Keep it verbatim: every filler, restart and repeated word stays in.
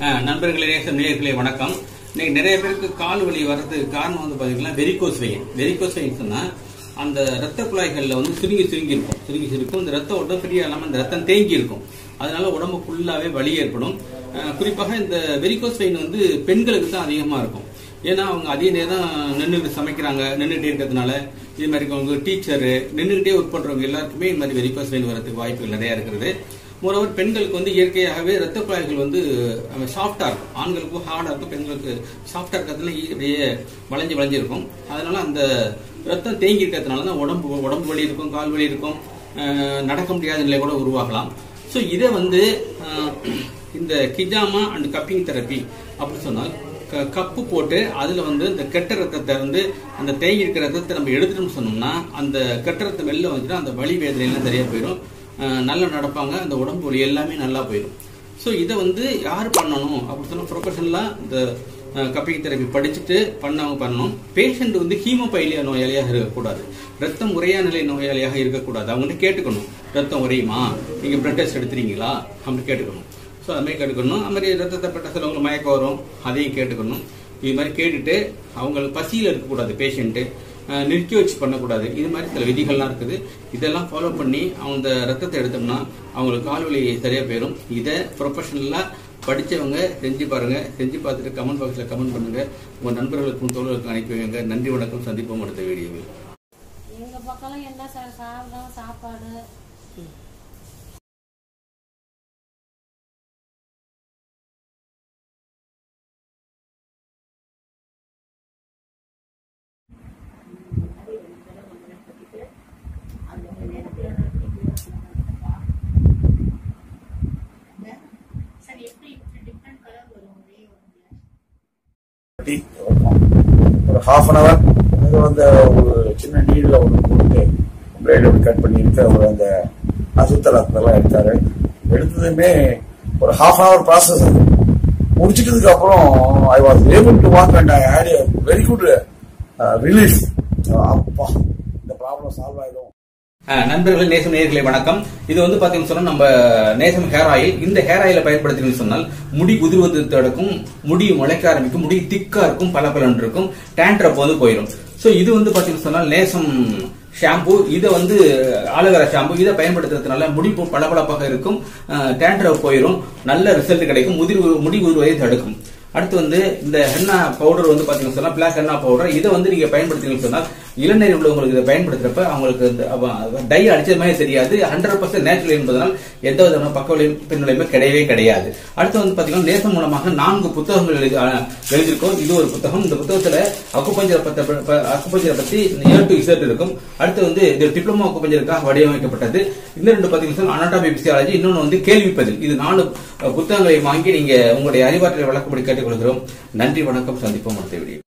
நண்பர்களே நேயர்களே வணக்கம். இன்னைக்கு நிறைய பேருக்கு கால் வலி வர்றதுக்கு காரணம் வந்து பாத்தீங்கன்னா வெரிகோஸ் வெயின். வெரிகோஸ் வெயின் சொன்னா அந்த ரத்த குழாய்கள்ல வந்து சுருங்கி சுருங்கி இருக்கும் சுருங்கி சுருக்கும் இந்த ரத்த ஓட்டம் ஃப்ரீயா இல்லாம இந்த ரத்தம் தேங்கி இருக்கும். அதனால உடம்பு ஃபுல்லாவே வலி ஏற்படும். குறிப்பாக இந்த வெரிகோஸ் வெயின் வந்து பெண்களுக்கு தான் அதிகமா இருக்கும். ஏன்னா அவங்க அதிக நேரம் நின்றுட்டு சமைக்கிறாங்க, நின்றுட்டே இருக்கிறதுனால இது மாதிரி அவங்க டீச்சரு நின்றுகிட்டே ஒர்க் பண்றவங்க எல்லாருக்குமே இந்த மாதிரி வெரிகோஸ் வெயின் வரதுக்கு வாய்ப்புகள் நிறைய இருக்கிறது. மோரோவர் பெண்களுக்கு வந்து இயற்கையாகவே ரத்த குழாய்கள் வந்து சாஃப்டா இருக்கும். ஆண்களுக்கும் ஹார்டா இருக்கும், பெண்களுக்கு சாஃப்டா இருக்கிறதுல அப்படியே வளைஞ்சு வளைஞ்சு இருக்கும். அதனால அந்த ரத்தம் தேங்கி இருக்கிறதுனால தான் உடம்பு உடம்பு வலி இருக்கும், கால் வலி இருக்கும், நடக்க முடியாத நிலை கூட உருவாகலாம். ஸோ இதை வந்து இந்த கிஜாமா அண்ட் கப்பிங் தெரப்பி அப்படின்னு சொன்னால் கப்பு போட்டு அதுல வந்து இந்த கெட்ட ரத்தத்தை வந்து அந்த தேங்கி இருக்கிற ரத்தத்தை நம்ம எடுத்துட்டோம்னு சொன்னோம்னா அந்த கெட்ட ரத்தம் வெளில வந்துட்டு அந்த வலி வேதனை எல்லாம் சரியா போயிடும். நல்லா நடப்பாங்க, அந்த உடம்பு வலி எல்லாமே நல்லா போயிடும். ஸோ இதை வந்து யார் பண்ணணும் அப்படின்னு சொன்னா ப்ரொஃபஷனலா இந்த கப்பிங் தெரப்பி படிச்சுட்டு பண்ணவங்க பண்ணணும். பேஷண்ட் வந்து ஹீமோபைலியா நோயாளியாக இருக்கக்கூடாது, ரத்தம் உரையா நிலை நோயாளியாக இருக்கக்கூடாது. அவங்கள்ட்ட கேட்டுக்கணும், ரத்தம் உரையுமா, நீங்க பிளட் டெஸ்ட் எடுத்துறீங்களா அப்படின்னு கேட்டுக்கணும். ஸோ அது மாதிரி கேட்டுக்கணும். அது மாதிரி ரத்தத்தை பெற்ற சிலவங்களுக்கு மயக்கம் வரும், அதையும் கேட்டுக்கணும். இது மாதிரி கேட்டுட்டு அவங்களுக்கு பசியில் இருக்கக்கூடாது, பேஷண்ட்டு நிறுத்தி வச்சு பண்ணக்கூடாது. இது மாதிரி சில விதிகள்லாம் இருக்குது. இதெல்லாம் ஃபாலோ பண்ணி அவங்க ரத்தத்தை எடுத்தோம்னா அவங்களுக்கு கால் வலி சரியா போயிடும். இதை ப்ரொஃபஷனலா படிச்சவங்க செஞ்சு பாருங்க. செஞ்சு பார்த்துட்டு கமெண்ட் பாக்ஸ்ல கமெண்ட் பண்ணுங்க. உங்க நண்பர்களுக்கும் தோழர்களுக்கும் அனுப்பி வைங்க. நன்றி, வணக்கம். சந்திப்போம் அடுத்த வீடியோவில். எங்க பக்கம் என்ன சார் சாப்பிடும் சாப்பாடு ஒரு ஹாஃப் அன் அவர் இது வந்து ஒரு சின்ன நீர்ல ஒன்று போட்டு பிளேட் கட் பண்ணிட்டு அவர் அந்த அசுத்தல் அதெல்லாம் எடுத்தாரு. எடுத்ததுமே ஒரு ஹாஃப் அன் அவர் ப்ராசஸ். அது முடிச்சிட்டதுக்கு அப்புறம் I was able to walk and I had a very good relief. அப்பா, இந்த ப்ராப்ளம் சால்வ் ஆயிடும். நண்பர்கள், நேசம் நேயர்களே வணக்கம். இது வந்து பாத்தீங்கன்னு சொன்னா நம்ம நேசம் ஹேர் ஆயில். இந்த ஹேர் ஆயில பயன்படுத்தினு சொன்னால் முடி உதிர்வது தடுக்கும், முடி முளைக்க ஆரம்பிக்கும், முடி திக்கா இருக்கும், பல பலன் இருக்கும், டேண்ட்ரப் வந்து போயிடும். சோ இது வந்து பாத்தீங்கன்னு சொன்னால் நேசம் ஷாம்பு. இதை வந்து ஆலோவேரா ஷாம்பு. இதை பயன்படுத்துறதுனால முடி பளபளப்பாக இருக்கும், டேண்ட்ரப் போயிடும், நல்ல ரிசல்ட் கிடைக்கும், முதிர் முடி உதிர்வதை தடுக்கும். அடுத்து வந்து இந்த ஹென்னா பவுடர் வந்து பாத்தீங்கன்னா சொன்னா பிளாக் ஹென்னா பவுடர். இதை வந்து நீங்க பயன்படுத்தீங்கன்னு சொன்னா இளநீர் உள்ளவங்களுக்கு இதை பயன்படுத்துறப்ப அவங்களுக்கு டை அடிச்சது மாதிரி தெரியாது. ஹண்ட்ரட் பர்சன்ட் நேச்சுரல் என்பதனால் எந்த விதமான பக்க பின்விளைவுமே கிடையவே கிடையாது. அடுத்து வந்து பாத்தீங்கன்னா நேசம் மூலமாக நான்கு புத்தகங்கள் எழுதி எழுதியிருக்கோம். இது ஒரு புத்தகம். இந்த புத்தகத்துல அக்குபஞ்சரை பத்தி அக்குபஞ்சரை பத்தி ஏ டு இசட் இருக்கும். அடுத்து வந்து இது டிப்ளமோ அக்குபஞ்சருக்காக வடிவமைக்கப்பட்டது. இந்த ரெண்டு பாத்தீங்கன்னா அனாட்டமி பிசியாலஜி, இன்னொன்னு வந்து கேள்வி பதில். இது நாலு புத்தகங்களை வாங்கி நீங்க உங்களுடைய அறிவாற்றலை வழக்கப்படி கேட்டுக்கொள்கிறோம். நன்றி, வணக்கம். சந்திப்போம் அடுத்த வீடியோ.